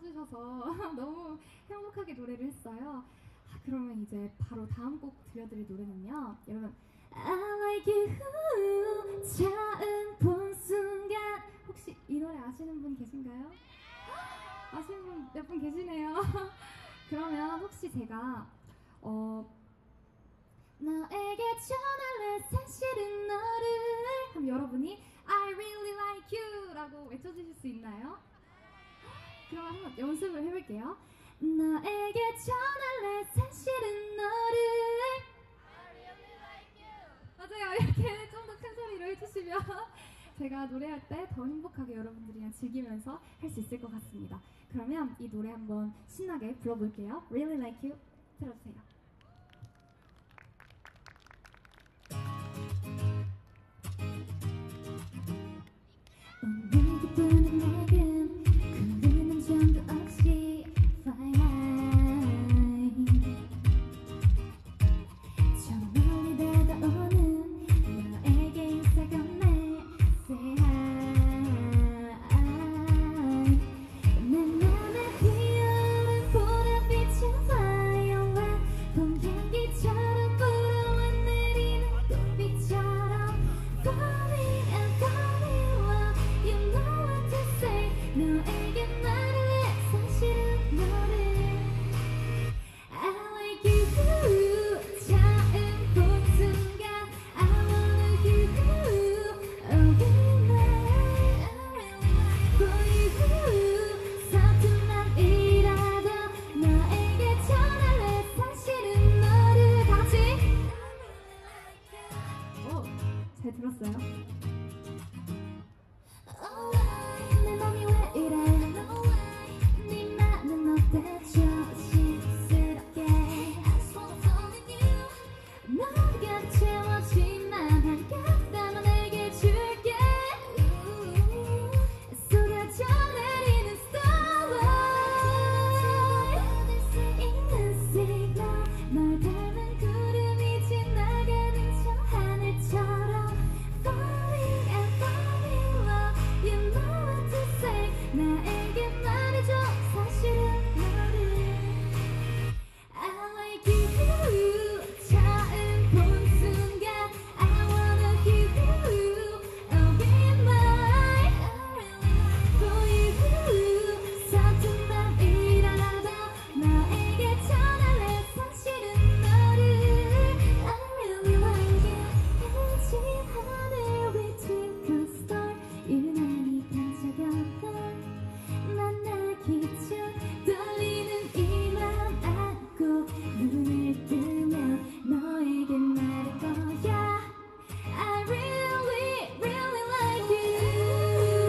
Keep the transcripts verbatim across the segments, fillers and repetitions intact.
쳐주셔서 너무 행복하게 노래를 했어요. 아, 그러면 이제 바로 다음 곡 들려드릴 노래는요, 여러분, I like you 처음 본 순간. 혹시 이 노래 아시는 분 계신가요? 아시는 분 몇 분 계시네요. 그러면 혹시 제가 어 너에게 전할래 사실은 너를 하면 여러분이 I really like you 라고 외쳐주실 수 있나요? 그럼 한번 연습을 해볼게요. 너에게 전할래 사실은 너를 I really like you. 맞아요. 이렇게 좀 더 큰 소리로 해주시면 제가 노래할 때 더 행복하게 여러분들이랑 즐기면서 할 수 있을 것 같습니다. 그러면 이 노래 한번 신나게 불러볼게요. Really like you 들어주세요. 오늘 기분은 맑음 구르는 정도 없이 fly 저 멀리 다가오는 너에게 인사 건네 say hi 내 맘에 피어오른 보랏빛은 violet 봄 향기처럼 불어와 내리는 꽃빛처럼 falling and falling love you know what to say 너에게 말할래 사실은 너를 I like you 처음 본 순간 I wanna you oh be mine for you 서툰 맘이라도 너에게 전할래 사실은 너를 다같이 오, 잘 들었어요? 내 맘이 왜 이래 네 맘은 어때 조심스럽게 너를 곁에 채워지만 한 겹 담아 내게 줄게 쏟아져 내리는 starlight 있는 signal 널 닮은 구름이 지나가는 저 하늘처럼 falling and falling love you know what to say 나에게 말해줘 사실은 너를 I like you 처음 본 순간 I wanna you oh be mine for you 서툰 맘이라도 너에게 전할래 사실은 너를 I really like you 해진 하늘 위 twinkle star 유난히 반짝였던 만나기 전 떨리는 이 맘 안고 눈을 뜨면 너에게 말할 거야 I really really like you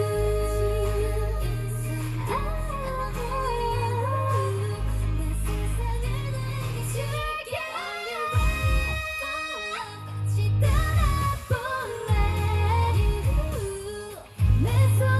내 세상을 너에게 줄게 같이 떠나볼래 내 손